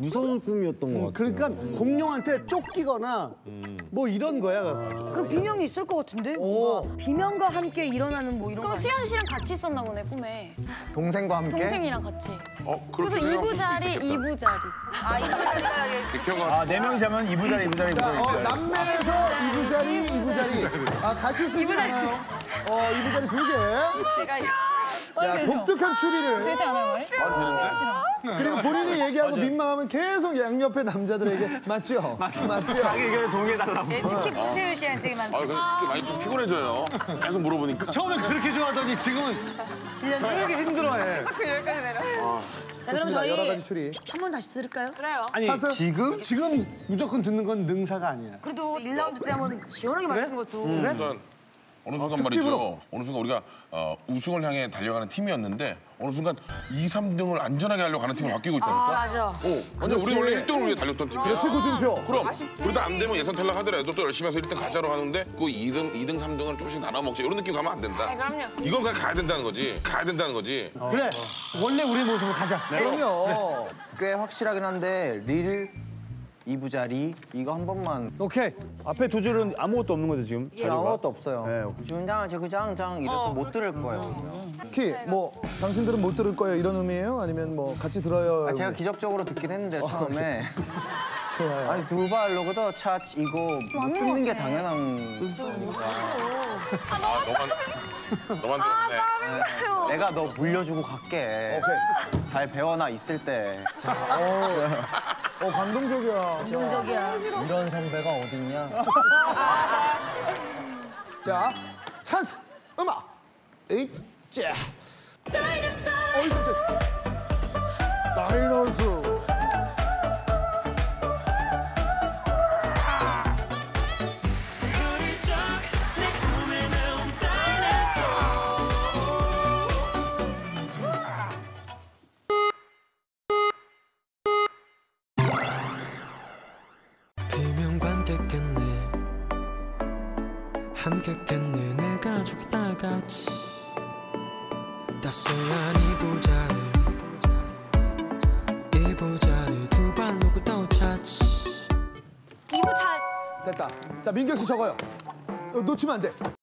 무서운 꿈이었던 것 같아요. 그러니까 공룡한테 쫓기거나 뭐 이런 거야. 그럼 비명이 있을 것 같은데? 비명과 함께 일어나는 뭐 이런 거. 그럼 시현 씨랑 같이 있었나 보네, 꿈에. 동생과 함께? 동생이랑 같이. 그렇게 그래서 이부자리, 이부자리. 아, 이부자리가 대표가 4명 자면 이부자리 남면에서 이부자리. 같이 쓰지 않아요. 이부자리 2개. 제가 야, 독특한 추리를. 되지 않아요, 말이? 그리고 본인이 얘기하고 민망하면 계속 양옆에 남자들에게 맞죠? 맞죠. 자기 의견을 동의해달라고. 네, 특히 문세윤 씨한테만. 근데 많이 좀 피곤해져요. 계속 물어보니까. 처음엔 그렇게 좋아하더니 지금은 왜 이렇게 힘들어해. 여기까지 내려. 자, 그럼 저희 여러 가지 추리. 한 번 다시 들을까요? 그래요. 아니, 지금 무조건 듣는 건 능사가 아니야. 그래도 1라운드 때 한번 시원하게 맞추는 것도. 어느 순간 특집으로. 말이죠. 어느 순간 우리가 우승을 향해 달려가는 팀이었는데 어느 순간 2, 3등을 안전하게 하려고 하는 팀으로 바뀌고 있다니까. 맞아. 아니 우리 원래 1등을 위해 달렸던 팀이야. 그렇지, 구준표. 그럼 우리도 안 되면 예선 탈락하더라도 또 열심히 해서 1등 가자로 하는데 그 2등, 3등을 조금씩 나눠 먹자 이런 느낌 가면 안 된다. 그럼요. 이건 그냥 가야 된다는 거지. 그래, 원래 우리 모습으로 가자. 그럼요. 꽤 확실하긴 한데 이부자리 이거 한 번만. 오케이. 앞에 2줄은 아무것도 없는 거죠, 지금? 아무것도 없어요. 네. 준장 저그장장 이래서 못 들을 거예요. 키, 뭐 당신들은 못 들을 거예요 이런 의미예요? 아니면 뭐 같이 들어요? 제가 기적적으로 듣긴 했는데 처음에. 좋아요. 아니 두 발로그도 차치 이거 못 듣는 게 당연한 너만 들었네. 내가 너 물려주고 갈게. 오케이. 잘 배워나 있을 때. 감동적이야. 감동적이야. 이런 선배가 어딨냐? 자, 찬스 음악. 자. 어이 깜짝. 다이너스. 비명과 함께 깼네 함께 깼네 내가 죽다 같이 따스한 이부자리 두 발로 또 차치 이부자. 됐다. 자, 민경 씨 적어요. 놓치면 안 돼.